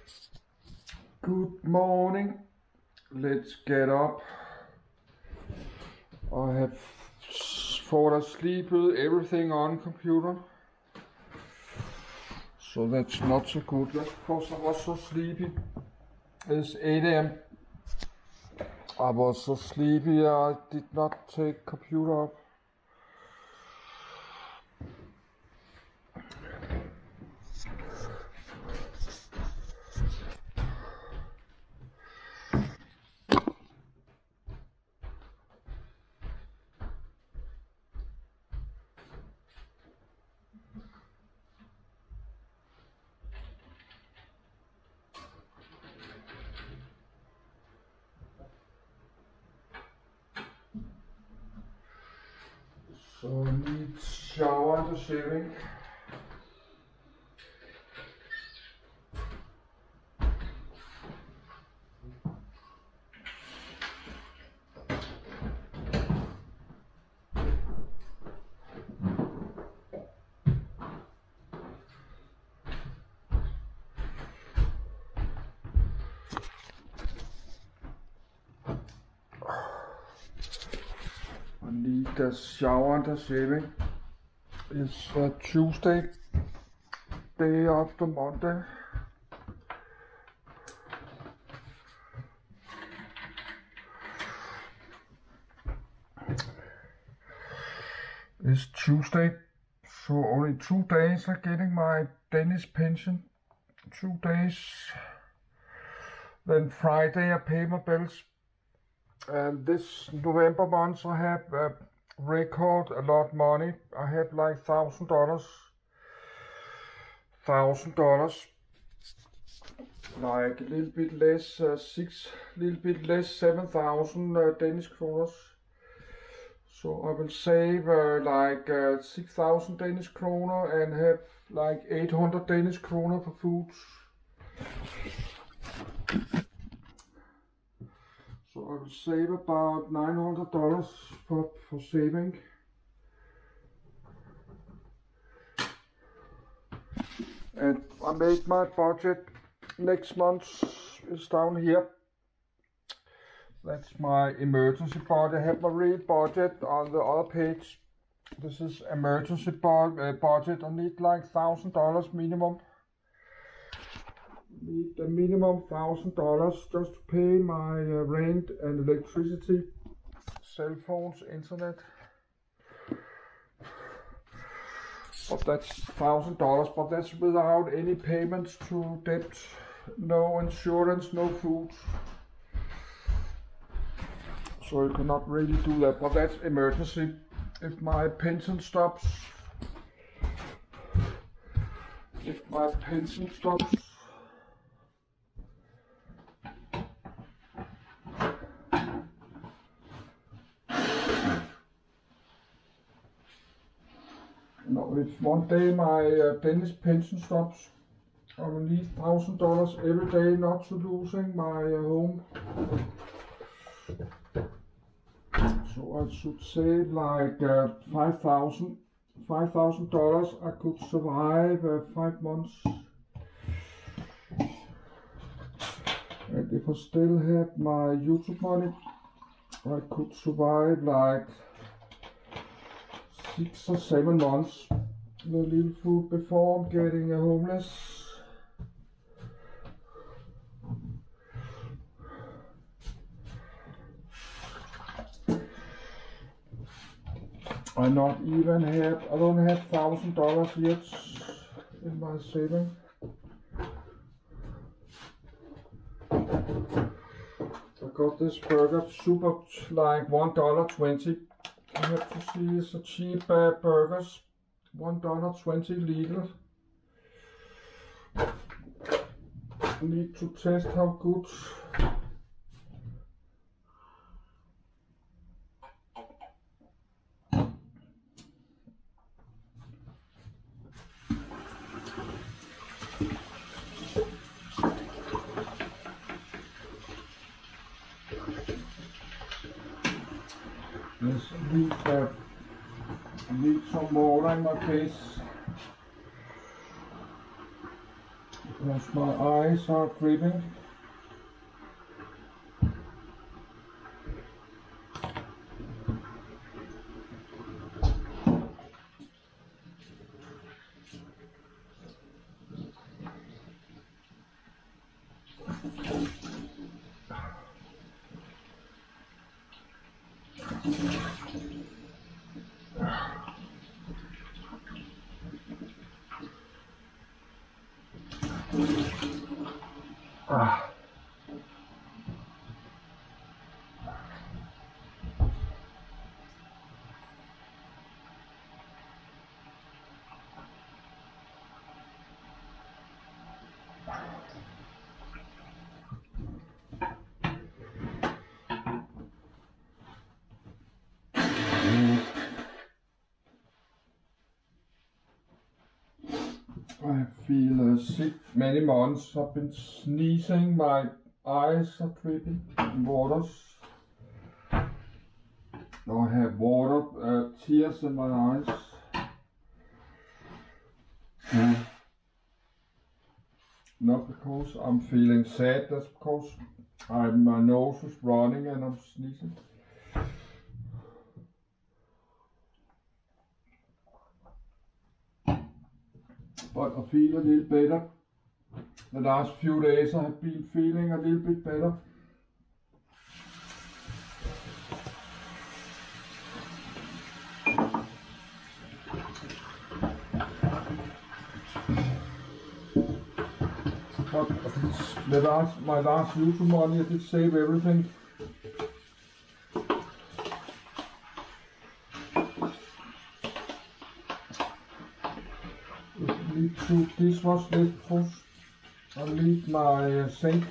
Good morning. Let's get up. I have fallen asleep with everything on computer. So that's not so good. Just because I was so sleepy. It's 8 a.m. I was so sleepy I did not take computer up. So I need shower and shaving. I need the shower and the shaving. It's Tuesday, day after Monday. It's Tuesday, so only 2 days I'm getting my Danish pension. 2 days. Then Friday I pay my bills. And this November month I have record a lot of money. I have like $1,000. Like a little bit less, little bit less 7,000 Danish kroners. So I will save like 6,000 Danish kroner and have like 800 Danish kroner for food. So I will save about $900 for saving. And I made my budget next month is down here. That's my emergency budget. I have my real budget on the other page. This is emergency budget. I need like $1,000 minimum. Need a minimum $1,000 just to pay my rent and electricity, cell phones, internet. But that's $1,000, but that's without any payments to debt, no insurance, no food. So you cannot really do that, but that's emergency. If my pension stops, no, if one day my Danish pension stops, I will need $1,000 every day not to losing my home. So I should save like $5,000. I could survive 5 months. And if I still have my YouTube money, I could survive like 6 or 7 months with a little food before I'm getting homeless. I don't have $1,000 yet in my saving. I got this burger super like $1.20. I have to see it's a cheap burgers. $1.20 liter. Need to test how good. Yes, I need some water in my face. because my eyes are dripping. I feel sick many months. I've been sneezing, my eyes are dripping, waters. Now I have water, tears in my eyes. Not because I'm feeling sad, that's because my nose is running and I'm sneezing. But I feel a little better. The last few days I have been feeling a little bit better. But my last YouTube money, I did save everything. I need to dishwash this first. I need my sink.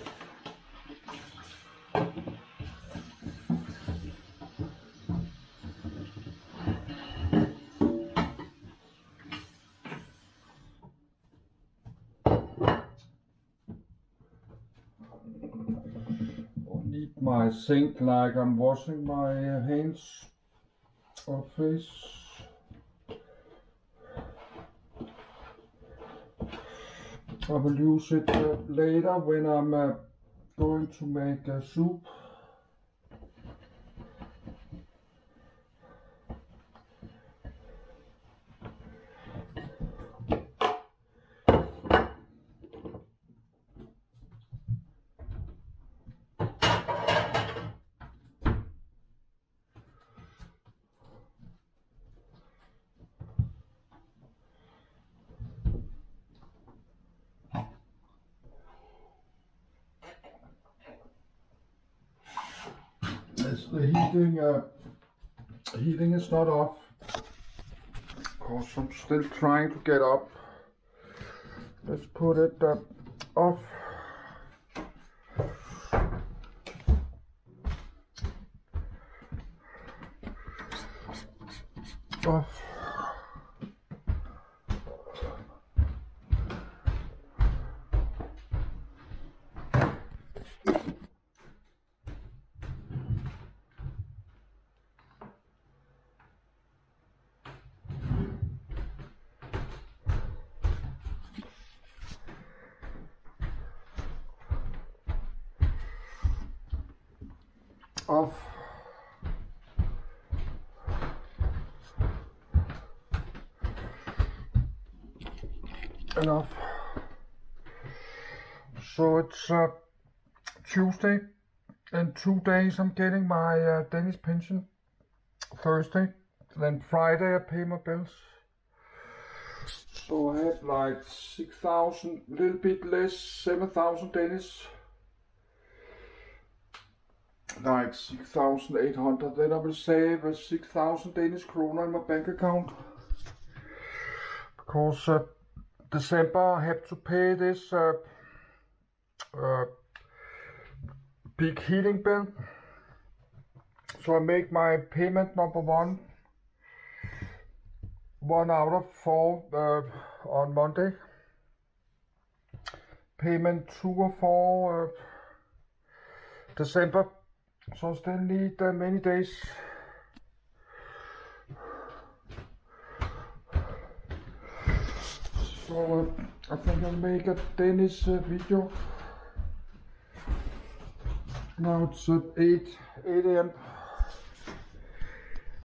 My sink like I'm washing my hands or face. I will use it later when I'm going to make a soup. The heating is not off because I'm still trying to get up. Let's put it off. Off. Off. And off. So it's Tuesday. In 2 days I'm getting my Danish pension. Thursday. Then Friday I pay my bills. So I have like 6,000, a little bit less, 7,000 Danish. Like 6,800. Then I will save 6,000 Danish kroner in my bank account. Because December I have to pay this big heating bill. So I make my payment number 1 out of 4 on Monday. Payment 2 or 4 December. So I still need many days. So I think I'll make a Danish video. Now it's 8 a.m.